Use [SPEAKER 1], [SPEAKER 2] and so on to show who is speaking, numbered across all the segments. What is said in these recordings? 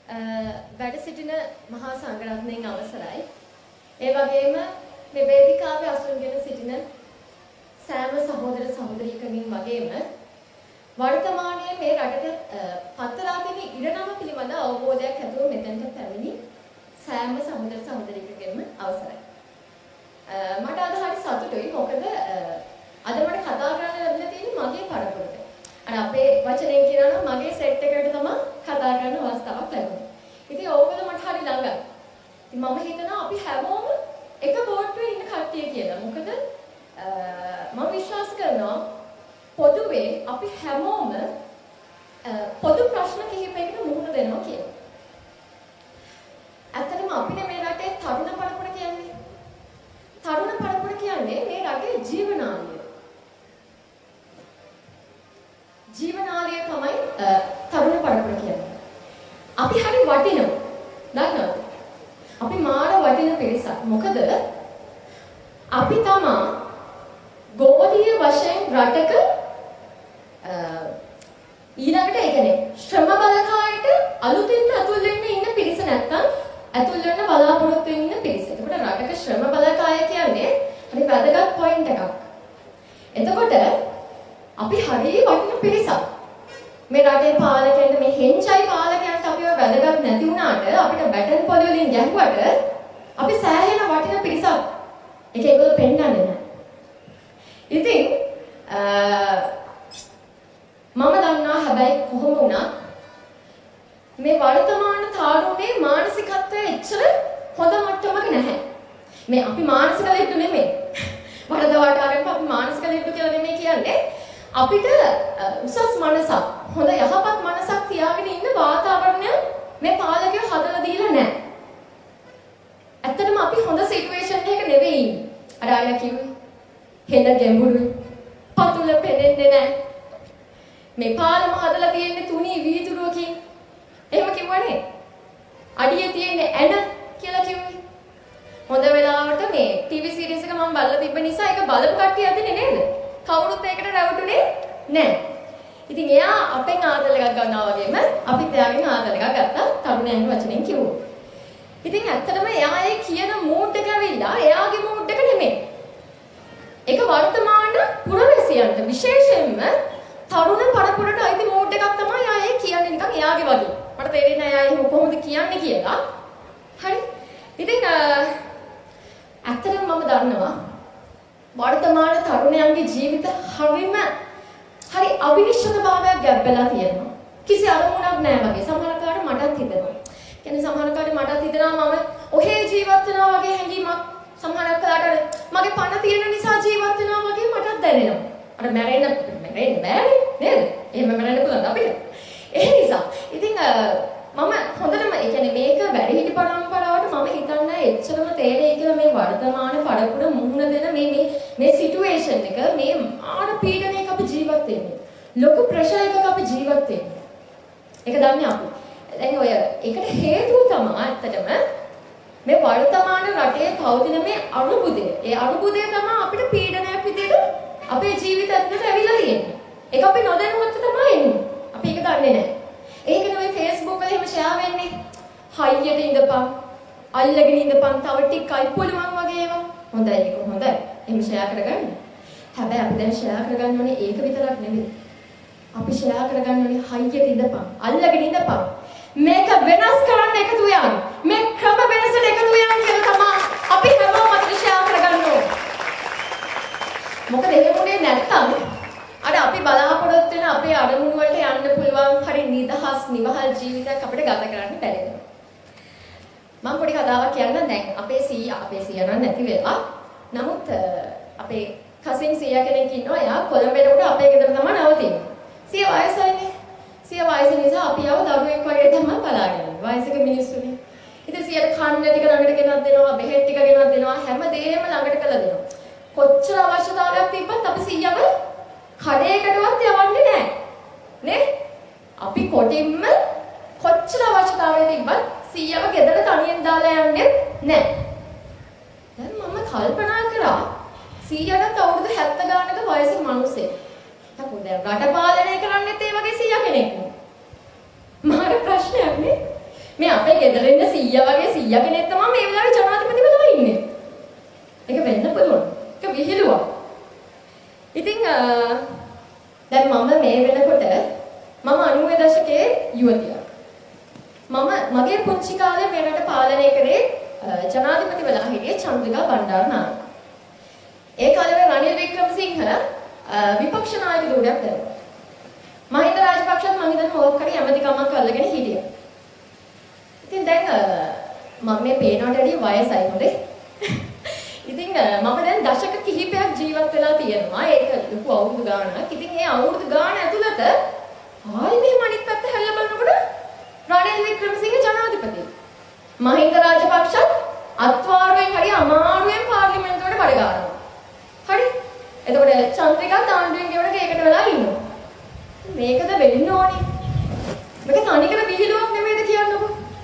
[SPEAKER 1] වැඩ සිටින මහා සංඝරත්නයන් අවසරයි. ඒ වගේම මේ වේදිකාවේ අසුන්ගෙන සිටින සෑම සහෝදර සහෝදරියකමින් වගේම වර්තමානයේ මේ රටට පත්වලා තියෙන ඉරණම පිළිබඳ අවබෝධයක් ඇතුව මෙතනට පැමිණි සෑම සහෝදර සහෝදරියකගෙන්ම අවසරයි. මට අද හරි සතුටුයි මොකද අද මට කතා කරන්න ලැබිලා තියෙන්නේ මගේ පරපුරට. අර අපේ වචනෙන් කියනවා නම් මගේ සෙට් එකකට තමයි කතා කරන්න අවස්ථාවක් ලැබුණේ. ඉතින් ඕගොල්ලෝ මට හරි ළඟයි. ඉතින් මම හිතනවා අපි හැමෝම එක බෝට්ටුවේ ඉන්න කට්ටිය කියලා. මොකද මම විශ්වාස කරනවා පොදුවේ අපි හැමෝම පොදු ප්‍රශ්න කිහිපයකට මුහුණ දෙනවා කියලා. ඇත්තටම අපිනේ මේ රටේ තරුණ පරපුර කියන්නේ. තරුණ පරපුර කියන්නේ මේ රටේ ජීවනාලය. ජීවනාලය තමයි තරුණ පරපුර කියන්නේ. අපි හරි වටිනවා. දන්නවද? අපි මාර වටින පිරිසක්. මොකද අපි තමා ගෝලීය වශයෙන් රටක ඊළඟට ඒ කියන්නේ ශ්‍රම බලකායට අලුතින් ඇතුල් වෙන්න ඉන්න පිරිස නැත්තම් ඇතුල් වෙන්න බලාපොරොත්තු වෙන්න පිරිස. එතකොට රටක ශ්‍රම බලකාය කියන්නේ හරි වැදගත් පොයින්ට් එකක්. එතකොට අපි හරි වටින පිරිසක්. මේ රටේ පාලකයන්ට මේ හෙන්චයි පාලකයන්ට අපිව වැදගත් නැති වුණාට අපිට බැටන් පොලි වලින් ගැහුවට අපි සෑහෙන වටින පිරිසක්. ඒක ඒගොල්ලෝ පෙන්නන්නේ නැහැ. ඉතින් මම දන්නවා හැබැයි කොහොම වුණත් මේ වර්තමාන තාරුණයේ මානසිකත්වය එච්චර හොඳ මට්ටමක නැහැ. මේ අපි මානසික ලෙඩ නෙමෙයි. වරදවට අරගෙන අපි මානසික ලෙඩ කියලා නෙමෙයි කියන්නේ. අපිට උසස් මනසක්, හොඳ යහපත් මනසක් තියාගෙන ඉන්න වාතාවරණය මේ පාලකයෝ හදලා දීලා නැහැ. ඇත්තටම අපි හොඳ සිටුේෂන් එකක නෙවෙයි ඉන්නේ. අර අය කිව්වේ හෙළ ගැඹුරුයි. පතුල පෙනෙන්නේ නැහැ. මේ පාලම හදලා තියෙන්නේ තුනී වීදුරුවකින්. එහෙම කිව්වනේ. අඩියේ තියෙන්නේ ඇණ කියලා කිව්වේ. හොඳ වෙලාවට මේ ටීවී සීරීස් එක මම බලලා තිබ්බ නිසා ඒක බලපු කට්ටිය ඇදෙන්නේ නේද? කවුරුත් ඒකට රැවටුනේ නැහැ. ඉතින් එයා අපෙන් ආදල් එකක් ගන්නවා වගේම අපිත් එයාගෙන් ආදල් එකක් ගත්තා තරුණයන්ගේ වචනෙන් කිව්වොත්. ඉතින් ඇත්තටම එයා ඒ කියන මූඩ් එක ඇවිල්ලා එයාගේ මූඩ් එක නෙමෙයි. ඒක වර්තමාන පුරවැසියන්ට විශේෂයෙන්ම තරුණ පරපුරට අයිති මූඩ් එකක් තමයි එයා ඒ කියන්නේ නිකන් එයාගේ වගේ. මට තේරෙන්නේ නැහැ එයා එහෙම කොහොමද කියන්නේ කියලා. හරි. ඉතින් ඇත්තටම මම දන්නවා වර්තමාන තරුණයන්ගේ ජීවිත හරි අවිනිශ්චිතභාවයක් ගැබ්බලා තියෙනවා. කිසි අරමුණක් නැහැ වගේ. සමහර කාට මටත් හිතෙනවා. කියන්නේ සමහර කාට මටත් හිතෙනවා මම ඔහේ ජීවත් වෙනවා වගේ හැඟීමක්. සමහර කාට මගේ පණ තියෙන නිසා ජීවත් වෙනවා වගේ මටත් දැනෙනවා. අර මැරෙන්න බෑනේ නේද? එහෙම මැරෙන්න පුළුවන් අපිට. ඒ නිසා ඉතින් මම හොඳටම ඒ කියන්නේ මේක වැඩිහිටි පරම්පරාවට මම හිතන්නේ එච්චරම තේරෙයි කියලා මේ වර්තමාන පරපුර මුහුණ දෙන මේ සිටුේෂන් එක මේ ආර පීඩනයක අපි ජීවත් වෙන්නේ. ලොකු ප්‍රෙෂර් එකක අපි ජීවත් වෙන්නේ. ඒක දන්නේ අපි. දැන් ඔය ඒකට හේතුව තමයි ඇත්තටම මේ වර්තමාන රටේ පවතින මේ අරුබුදය. ඒ අරුබුදය තමයි අපිට පීඩනයක් විදියට අපේ ජීවිත ඇතුළට ඇවිල්ලා තියෙන්නේ. ඒක අපි නොදැනුවත්ව තමයි එන්නේ. අපි ඒක දන්නේ නැහැ. ඒකනේ ඔය Facebook වල එහෙම ෂෙයා වෙන්නේ. හයියට ඉඳපන්, අල්ලගෙන ඉඳපන්, තව ටිකයි පුළුවන් වගේ ඒවා. හොඳයි ඒක හොඳයි. එහෙම ෂෙයා කරගන්න. හැබැයි අපි දැන් ෂෙයා කරගන්න ඕනේ ඒක විතරක් නෙමෙයි. අපි ෂෙයා කරගන්න ඕනේ හයියට ඉඳපන්, අල්ලගෙන ඉඳපන්. මේක වෙනස් කරන්න එකතු වෙනවා. මේ ක්‍රම වෙනසට එකතු වෙනවා කියලා තමයි අපි හැමෝම ෂෙයා කරගන්න ඕනේ. මොකද එහෙමුනේ නැත්තම් අර අපි බලාපොරොත්තු වෙන අපේ අරමුණු වලට යන්න පුළුවන් හරි නිදහස් නිවහල් ජීවිතයක් අපිට ගත කරන්න බැරි වෙනවා. මම පොඩි කතාවක් කියන්නම් දැන් අපේ සීයා නම් නැති වෙලා. නමුත් අපේ කසින් සීයා කෙනෙක් ඉන්නවා. එයා කොළඹේට අපේ ගෙදර තමයි නවතින්නේ. සීයා වයසයිනේ. සීයා වයස නිසා අපි ආව දරුවෙක් වගේ තමයි බලාගෙන ඉන්නේ. වයසක මිනිස්සුනේ. ඉතින් සීයාට කන්න ටික ළඟට ගෙනත් දෙනවා, බෙහෙත් ටික ගෙනත් දෙනවා, හැමදේම ළඟට කරලා දෙනවා. කොච්චර අවශ්‍යතාවයක් තිබ්බත් අපි සීයාව කඩේකටවත් යවන්නේ නැහැ. නේ? අපි කොටින්ම කොච්චර අවශ්‍යතාවය තිබ්බත් සීයව ගෙදර තනියෙන් දාලා යන්නේ නැහැ. දැන් මම කල්පනා කරා සීයකට අවුරුදු 70 ගානක වයසේ මිනිස්සෙක්. අපෝ දැන් රට පාලනය කරන්නෙත් ඒ වගේ සීයා කෙනෙක් නේ. මාර ප්‍රශ්නයක් නේ. මේ අපේ ගෙදර ඉන්න සීයා වගේ සීයා කෙනෙක් තමයි මේ වෙලාවේ ජනාධිපතිවලා ඉන්නේ. ඒක වෙන්න පුළුවන්. ඒක විහිළුවක්. ඉතින් දැන් මම මේ වෙනකොට මම 90 දශකයේ යුවතියක්. මගේ පුංචි කාලේ මේ රට පාලනය කරේ ජනාධිපතිවලා හිටියේ චන්ද්‍රිකා බණ්ඩාරනායක. ඒ කාලේ රනිල් වික්‍රමසිංහ විපක්ෂ නායක ධූරයක් දැරුවා. මහින්ද රාජපක්ෂත් මම හිතන්නේ මොකක් හරි ඇමතිකමක් අල්ලගෙන හිටියා. ඉතින් දැන් මම මේ පේනවට වැඩිය වයසයි හොඳේ. ඉතින් මම දැන් දශක කිහිපයක් ජීවත් වෙලා තියෙනවා. ඒක ලොකු අවුරුදු ගාණක්. ඉතින් මේ අවුරුදු ගාණ ඇතුළත ආයි මෙහෙම අනිත් පැත්ත හැල්ල බලනකොට රනිල් වික්‍රමසිංහ ජනාධිපති. මහින්ද රාජපක්ෂ අත්වාරුවෙන් හරි අමාරුවෙන් පාර්ලිමේන්තුවට බඩ ගන්නවා. හරි? එතකොට චන්ද්‍රිකා තාණ්ඩුවෙන් ගෙවන කේකට වෙලා ඉන්නවා. මේකද වෙන්න ඕනේ. මේක තනිකර විහිළුවක් නෙමෙයිද කියන්නකො.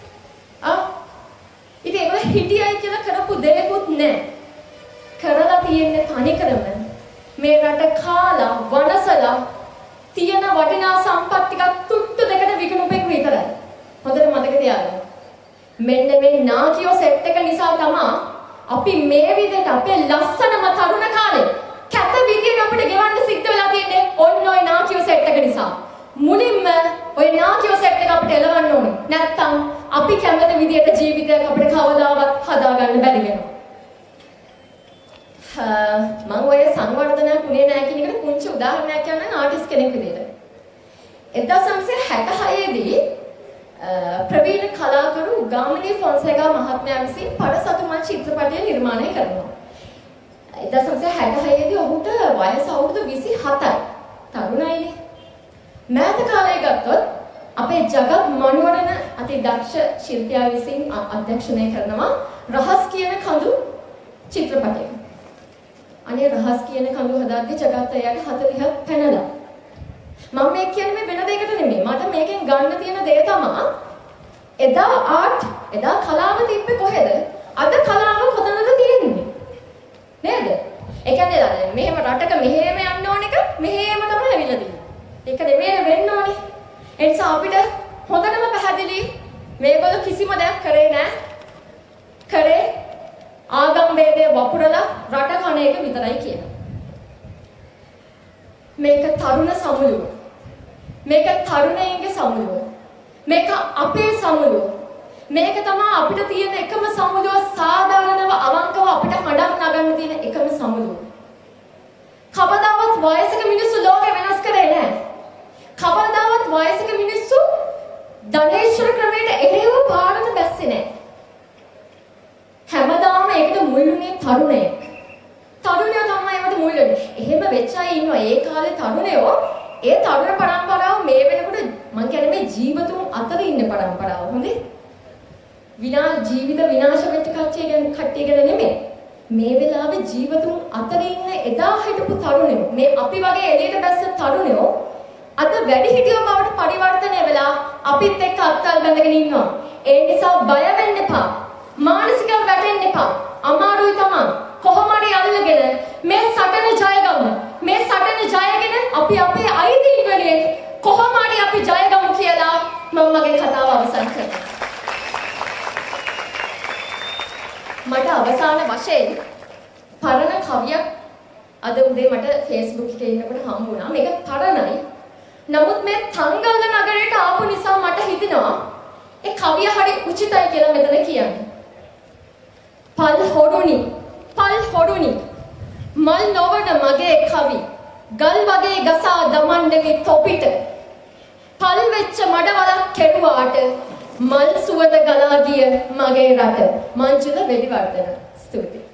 [SPEAKER 1] ඉතින් ඒගොල්ලෝ හිටියයි කියලා කරපු දෙයක්වත් නැහැ. කරලා තියෙන්නේ තනිකරම මේ රට කාලා වනසලා තියෙන වටිනා සම්පත් ටිකක් තුට්ටු දෙකට විකුණුපෙක් විතරයි. හොඳට මතක තියාගන්න. මෙන්න මේ නාකියෝ සෙට් එක නිසා තමයි අපි මේ විදිහට අපේ ලස්සනම තරුණ කාලේ කැත විදියට අපිට ගෙවන්න සිද්ධ වෙලා තියෙන්නේ ඔන්න ඔය නාකියෝ සෙට් එක නිසා. මුලින්ම ඔය නාකියෝ සෙට් එක අපිට එලවන්න ඕනේ. නැත්තම් අපි කැමති විදියට ජීවිතයක් අපිට කවදාවත් හදාගන්න බැරි වෙනවා. මම ඔය සංවර්ධනයක් උනේ නැහැ කියන එකට පුංචි උදාහරණයක් කියන්නම් ආටිස්ට් කෙනෙක් විදියට. 1966 දී ප්‍රවීණ කලාකරු ගාමිණී ෆොන්සේකා මහත්මයා විසින් පරසතුමන් චිත්‍රපටය නිර්මාණය කරනවා. 1966 දී ඔහුට වයස අවුරුදු 27යි. තරුණයිනේ. මෑත කාලයේ ගත්තොත් අපේ ජගත් මනුවරණ අති දක්ෂ ශිල්පියා විසින් අධ්‍යක්ෂණය කරනවා රහස් කියන කඳු චිත්‍රපටය. අනේ රහස් කියන කඳු හදාද්දී ජගත් අයයට 40ක් පැනලා. මම මේ කියන්නේ වෙන දෙයකට නෙමෙයි. මට මේකෙන් ගන්න තියෙන දේ තමයි එදා කලාව තිබ්බේ කොහෙද? අද කලාව කොතනද තියෙන්නේ? නේද? ඒ කියන්නේ මෙහෙම රටක මෙහෙම යන්න ඕන එක මෙහෙම තමයි ඇවිල්ලා තියෙන්නේ. ඒක නෙමෙයි වෙන්න ඕනේ. ඒ නිසා අපිට හොඳටම පැහැදිලි මේගොල්ලෝ කිසිම දෙයක් කරේ නැහැ. කරේ ආගම් ભેදේ වපුරලා රට කන එක විතරයි කියනවා. මේක තරුණ සමුළුව. මේක තරුණයින්ගේ සමුළුව. මේක අපේ සමුළුව. මේක තමයි අපිට තියෙන එකම සමුළුව සාධාරණව අවංකව අපිට හඬක් නගන්න තියෙන එකම සමුළුව. කවදාවත් වයසක මිනිස්සු ලෝකෙ වෙනස් කරේ නැහැ. කවදාවත් වයසක මිනිස්සු ධනේශ්වර ක්‍රමයට එහෙම පාරට බැස්සේ නැහැ. හැමදාම ඒකට මුල්ුනේ තරුණයෙක්. තරුණයෝ තමයි ඒකට මුල් වෙන්නේ. එහෙම වෙච්ච අය ඉන්නවා. ඒ කාලේ තරුණයෝ ඒ තරුණ පරම්පරාව මේ වෙනකොට මම කියන්නේ මේ ජීවතුන් අතර ඉන්න පරම්පරාව. හොඳේ? ජීවිත විනාශ වෙච්ච කට්ටිය ගැන නෙමෙයි. මේ වෙලාවේ ජීවතුන් අතර ඉන්න එදා හිටපු තරුණයෝ මේ අපි වගේ එළියට බැස්ස තරුණයෝ අද වැඩිහිටියෝ බවට පරිවර්තනය වෙලා අපිත් එක්ක අත්අල් බැඳගෙන ඉන්නවා. ඒ නිසා බය වෙන්න එපා. මානසිකව වැටෙන්න එපා. අමාරුයි තමයි. කොහොම හරි අල්ලගෙන මේ සටන ජය ගමු. මේ සටන ජයගෙන අපි අපේ අයිතීන් වෙනුවෙන් කොහොම හරි අපි ජය ගමු කියලා මම මගේ කතාව අවසන් කරනවා. මට අවසාන වශයෙන් පරණ කවියක් අද උදේ මට Facebook එකේ ඉන්නකොට හම්බ වුණා. මේක පරණයි. නමුත් මේ තංගල්ල නගරයට ආපු නිසා මට හිතෙනවා ඒ කවිය හරි උචිතයි කියලා මෙතන කියන්නේ. පල් හොරුනි මල් නොවන මගේ කවි ගල් වගේ ගසා දමන්නේ තොපිට පල් වෙච්ච මඩවලක් කෙරුවාට මල් සුවඳ ගලා ගිය මගේ රට. මංජුල වෙඩිවර්ධන. ස්තුතියි.